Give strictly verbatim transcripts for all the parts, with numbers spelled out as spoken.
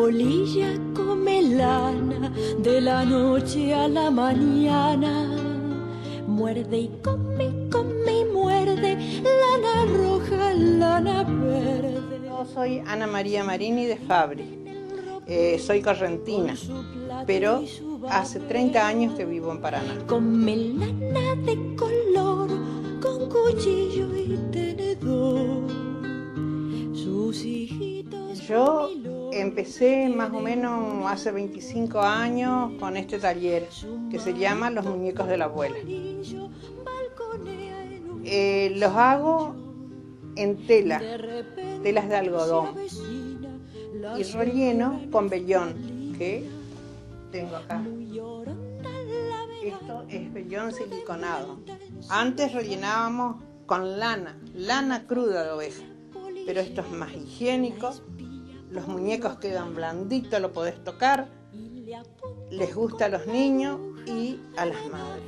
polilla come lana de la noche a la mañana. Muerde y come, come y muerde, lana roja, lana verde. Yo soy Ana María Marini de Fabri, eh, soy correntina, pero hace treinta años que vivo en Paraná. Come lana de color, con cuchillo y tenedor. Sus hijitos. Yo empecé más o menos hace veinticinco años con este taller que se llama Los Muñecos de la Abuela. Eh, los hago en tela, telas de algodón y relleno con vellón que tengo acá. Esto es vellón siliconado. Antes rellenábamos con lana, lana cruda de oveja, pero esto es más higiénico. Los muñecos quedan blanditos, lo podés tocar, les gusta a los niños y a las madres.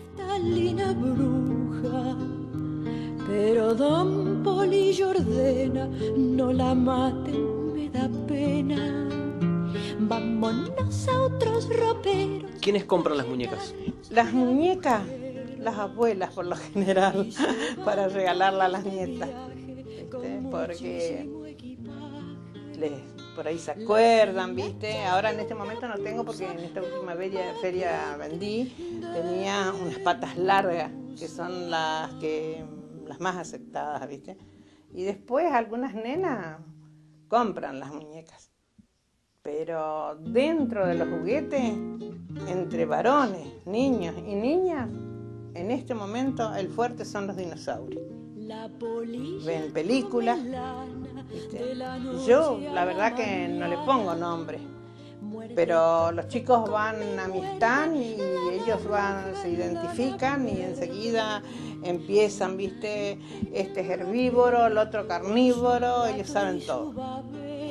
Pero don Polillo ordena, no la maten, me da pena. Vámonos a otros roperos. ¿Quiénes compran las muñecas? Las muñecas, las abuelas por lo general, para regalarla a las nietas, ¿viste? Porque les, por ahí se acuerdan, ¿viste? Ahora en este momento no tengo porque en esta última feria, feria vendí, tenía unas patas largas, que son las que las más aceptadas, ¿viste? Y después algunas nenas compran las muñecas. Pero dentro de los juguetes, entre varones, niños y niñas, en este momento el fuerte son los dinosaurios. Ven películas, ¿viste? Yo la verdad que no le pongo nombre, pero los chicos van a mi stand y ellos van, se identifican y enseguida empiezan, ¿viste? Este es herbívoro, el otro carnívoro, ellos saben todo.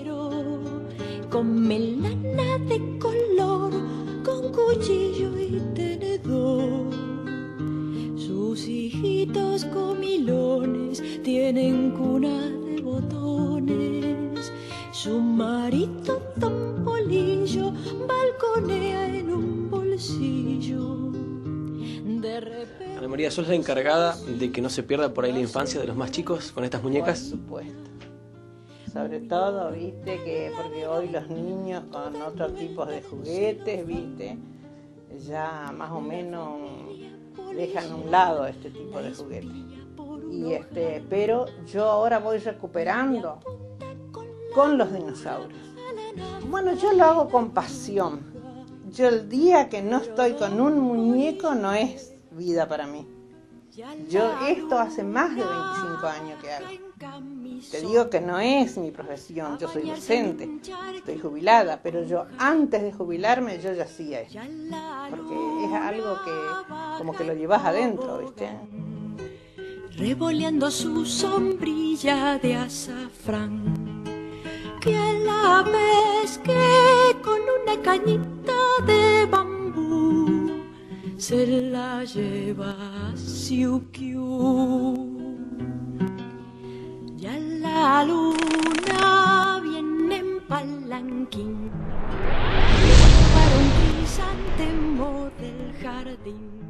Come lana de color, con cuchillo y tenedor. Sus hijitos comilones tienen cuna de botones. Su marido don Polillo balconea en un bolsillo. De repente... Ana María, ¿sos la encargada de que no se pierda por ahí la infancia de los más chicos con estas muñecas? Por supuesto. Sobre todo, viste, que porque hoy los niños con otros tipos de juguetes, viste, ya más o menos dejan a un lado este tipo de juguetes. Y este, pero yo ahora voy recuperando con los dinosaurios. Bueno, yo lo hago con pasión. Yo el día que no estoy con un muñeco no es vida para mí. Yo esto hace más de veinticinco años que hago. Te digo que no es mi profesión, yo soy docente, estoy jubilada, pero yo antes de jubilarme yo ya hacía esto, porque es algo que como que lo llevas adentro, ¿viste? Revoleando su sombrilla de azafrán, que a la vez que con una cañita de bambú se la lleva siukiu. Ya la luna viene en palanquín para un guisante del jardín.